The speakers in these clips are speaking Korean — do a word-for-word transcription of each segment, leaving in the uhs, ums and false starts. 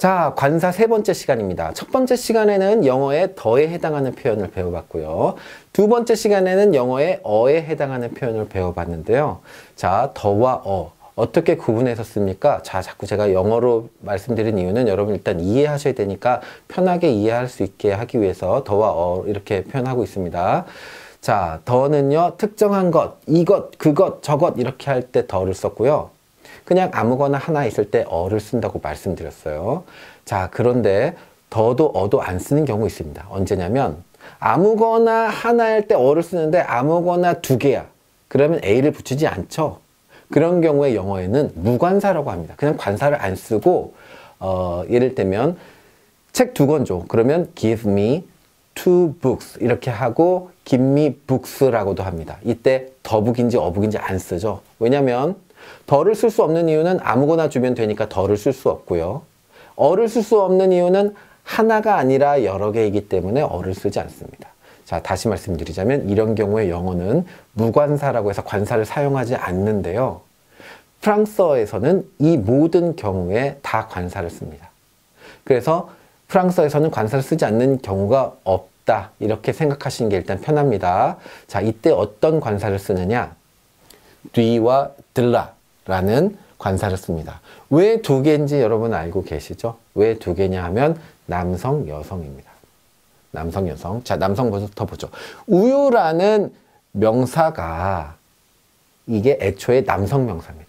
자, 관사 세 번째 시간입니다. 첫 번째 시간에는 영어의 더에 해당하는 표현을 배워봤고요. 두 번째 시간에는 영어의 어에 해당하는 표현을 배워봤는데요. 자, 더와 어. 어떻게 구분해서 씁니까? 자, 자꾸 제가 영어로 말씀드린 이유는 여러분 일단 이해하셔야 되니까 편하게 이해할 수 있게 하기 위해서 더와 어 이렇게 표현하고 있습니다. 자, 더는요, 특정한 것, 이것, 그것, 저것 이렇게 할 때 더를 썼고요. 그냥 아무거나 하나 있을 때 어를 쓴다고 말씀드렸어요. 자, 그런데 더도 어도 안 쓰는 경우 있습니다. 언제냐면 아무거나 하나일 때 어를 쓰는데 아무거나 두 개야. 그러면 A를 붙이지 않죠. 그런 경우에 영어에는 무관사라고 합니다. 그냥 관사를 안 쓰고 어, 예를 들면 책 두 권 줘. 그러면 give me two books 이렇게 하고 give me books라고도 합니다. 이때 더북인지 어북인지 안 쓰죠. 왜냐면 더를 쓸 수 없는 이유는 아무거나 주면 되니까 더를 쓸 수 없고요. 어를 쓸 수 없는 이유는 하나가 아니라 여러 개이기 때문에 어를 쓰지 않습니다. 자, 다시 말씀드리자면 이런 경우에 영어는 무관사라고 해서 관사를 사용하지 않는데요. 프랑스어에서는 이 모든 경우에 다 관사를 씁니다. 그래서 프랑스어에서는 관사를 쓰지 않는 경우가 없다. 이렇게 생각하시는 게 일단 편합니다. 자, 이때 어떤 관사를 쓰느냐? 뒤와 들라라는 관사를 씁니다. 왜 두 개인지 여러분 알고 계시죠? 왜 두 개냐 하면 남성, 여성입니다. 남성, 여성. 자, 남성부터 보죠. 우유라는 명사가 이게 애초에 남성 명사입니다.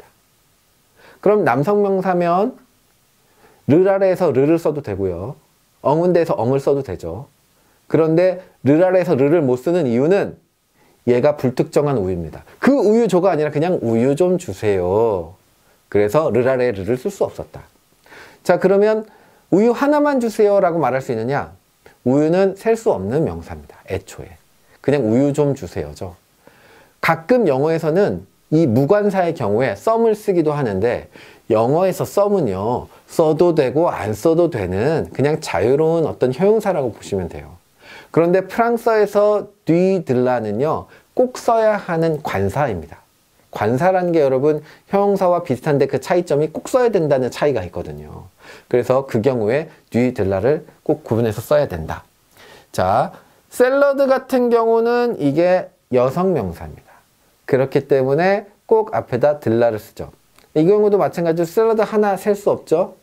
그럼 남성 명사면 를 아래에서 르를 써도 되고요. 엉은 데서 엉을 써도 되죠. 그런데 를 아래에서 르를 못 쓰는 이유는 얘가 불특정한 우유입니다. 그 우유조가 아니라 그냥 우유 좀 주세요. 그래서 를 아래에 르를 쓸 수 없었다. 자, 그러면 우유 하나만 주세요 라고 말할 수 있느냐? 우유는 셀 수 없는 명사입니다. 애초에. 그냥 우유 좀 주세요죠. 가끔 영어에서는 이 무관사의 경우에 썸을 쓰기도 하는데 영어에서 썸은요, 써도 되고 안 써도 되는 그냥 자유로운 어떤 형용사라고 보시면 돼요. 그런데 프랑스어에서 뒤들라는요, 꼭 써야 하는 관사입니다. 관사라는 게 여러분 형용사와 비슷한데 그 차이점이 꼭 써야 된다는 차이가 있거든요. 그래서 그 경우에 뒤들라를 꼭 구분해서 써야 된다. 자, 샐러드 같은 경우는 이게 여성 명사입니다. 그렇기 때문에 꼭 앞에다 들라를 쓰죠. 이 경우도 마찬가지로 샐러드 하나 셀 수 없죠.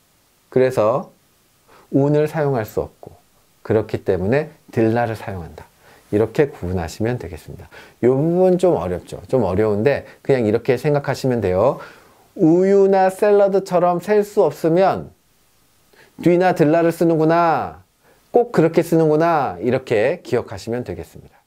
그래서 운을 사용할 수 없고 그렇기 때문에 들라를 사용한다. 이렇게 구분하시면 되겠습니다. 이 부분 좀 어렵죠. 좀 어려운데 그냥 이렇게 생각하시면 돼요. 우유나 샐러드처럼 셀 수 없으면 뒤나 들라를 쓰는구나. 꼭 그렇게 쓰는구나. 이렇게 기억하시면 되겠습니다.